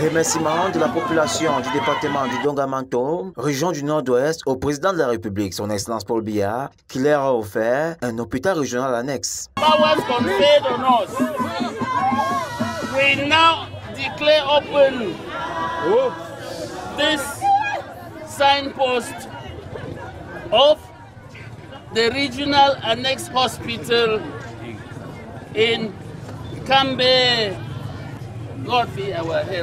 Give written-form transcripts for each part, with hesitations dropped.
remerciements de la population du département du Dongamanto, région du Nord-Ouest, au président de la République, son Excellence Paul Biya, qui leur a offert un hôpital régional annexe. Powers conferred on us. We now declare open this signpost of the regional annex hospital in Kambe. God be our help.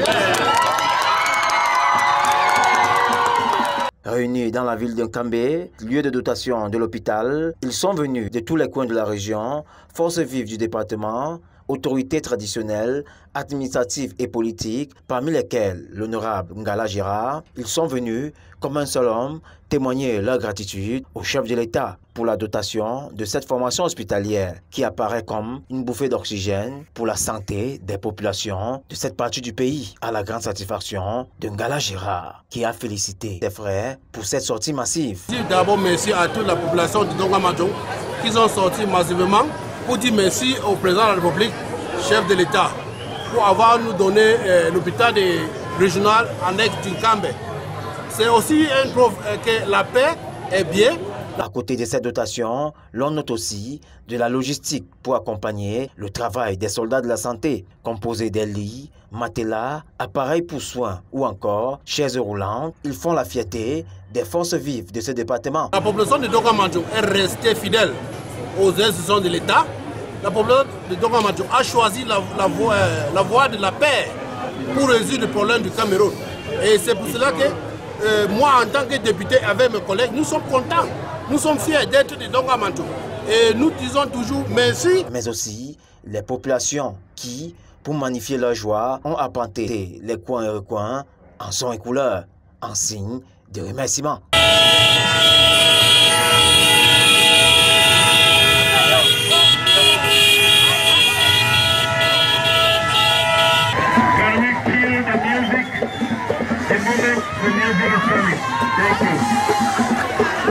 Réunis dans la ville de Kambé, lieu de dotation de l'hôpital, ils sont venus de tous les coins de la région, forces vives du département, autorités traditionnelles, administratives et politiques, parmi lesquelles l'honorable Ngala Gérard. Ils sont venus, comme un seul homme, témoigner leur gratitude au chef de l'État pour la dotation de cette formation hospitalière qui apparaît comme une bouffée d'oxygène pour la santé des populations de cette partie du pays, à la grande satisfaction de Ngala Gérard, qui a félicité ses frères pour cette sortie massive. D'abord, merci à toute la population de Dongamanto qui ont sorti massivement pour dire merci au président de la République, chef de l'État, pour avoir nous donné l'hôpital régional annexe du Kambé. C'est aussi une preuve que la paix est bien. À côté de cette dotation, l'on note aussi de la logistique pour accompagner le travail des soldats de la santé, composés des lits, matelas, appareils pour soins ou encore chaises roulantes. Ils font la fierté des forces vives de ce département. La population de Dongamanto est restée fidèle aux institutions de l'État. La population de Dongamanto a choisi la voie de la paix pour résoudre le problème du Cameroun. Et c'est pour cela que moi, en tant que député avec mes collègues, nous sommes contents. Nous sommes fiers d'être de Dongamanto. Et nous disons toujours merci. Mais aussi les populations qui, pour magnifier leur joie, ont apporté les coins et recoins en son et couleur, en signe de remerciement. Can we feel the music? The moment the music is coming. Thank you.